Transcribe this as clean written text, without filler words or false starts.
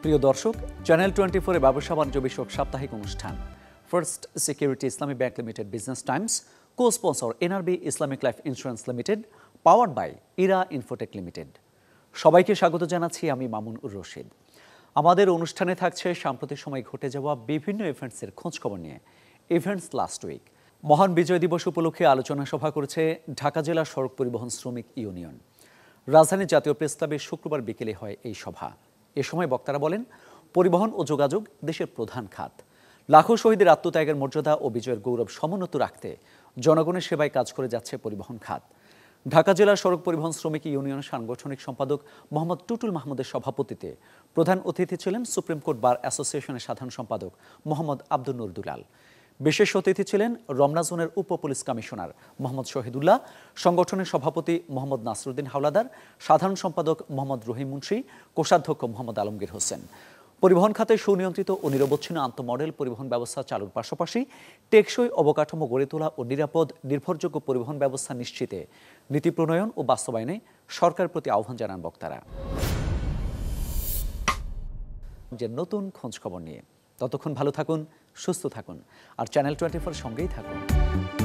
প্রিয় দর্শক, চ্যানেল 24 এর ব্যবসা বাণিজ্য বিষয়ক সাপ্তাহিক অনুষ্ঠান first security Islami bank limited business times, co sponsor NRB Islamic life insurance limited, powered by Era Infotech limited. সবাইকে স্বাগত জানাচ্ছি আমি মামুন উর রশিদ। আমাদের অনুষ্ঠানে থাকছে সাম্প্রতিক সময় ঘটে যাওয়া বিভিন্ন ইভেন্টসের খোঁজখবর নিয়ে। ইভেন্টস লাস্ট উইক, মহান বিজয় দিবস উপলক্ষে আলোচনা সভা করেছে ঢাকা জেলা সড়ক পরিবহন শ্রমিক ইউনিয়ন। রাজধানীর জাতীয় প্রেস ক্লাবে শুক্রবার বিকেলে হয় এই সভা। এ সময় বক্তারা বলেন, পরিবহন ও যোগাযোগ দেশের প্রধান খাত। লাখো শহীদের আত্মত্যাগের মর্যাদা ও বিজয়ের গৌরব সমুন্নত রাখতে জনগণের সেবায় কাজ করে যাচ্ছে পরিবহন খাত। ঢাকা জেলা সড়ক পরিবহন শ্রমিক ইউনিয়নের সাংগঠনিক সম্পাদক মোহাম্মদ টুটুল মাহমুদের সভাপতিত্বে প্রধান অতিথি ছিলেন সুপ্রিম কোর্ট বার অ্যাসোসিয়েশনের সাধারণ সম্পাদক মোহাম্মদ আব্দুল নূর দুলাল। বিশেষ অতিথি ছিলেন রমনা জোনের উপ পুলিশ কমিশনার মোহাম্মদ শহীদুল্লাহ, সংগঠনের সভাপতি মোহাম্মদ নাসরুদ্দিন হাওলাদার, সাধারণ সম্পাদক মোহাম্মদ রহিম মুন্সি, কোষাধ্যক্ষ মোহাম্মদ আলমগীর হোসেন। পরিবহন খাতে সুনিয়ন্ত্রিত ও নিরবচ্ছিন্ন আন্তঃমডেল পরিবহন ব্যবস্থা চালুর পাশাপাশি টেকসই অবকাঠামো গড়ে তোলা ও নিরাপদ নির্ভরযোগ্য পরিবহন ব্যবস্থা নিশ্চিতে নীতি প্রণয়ন ও বাস্তবায়নে সরকারের প্রতি আহ্বান জানান বক্তারা। যে নতুন খোঁজ খবর নিয়ে, ততক্ষণ ভালো থাকুন, সুস্থ থাকুন আর চ্যানেল 24 সঙ্গেই থাকুন।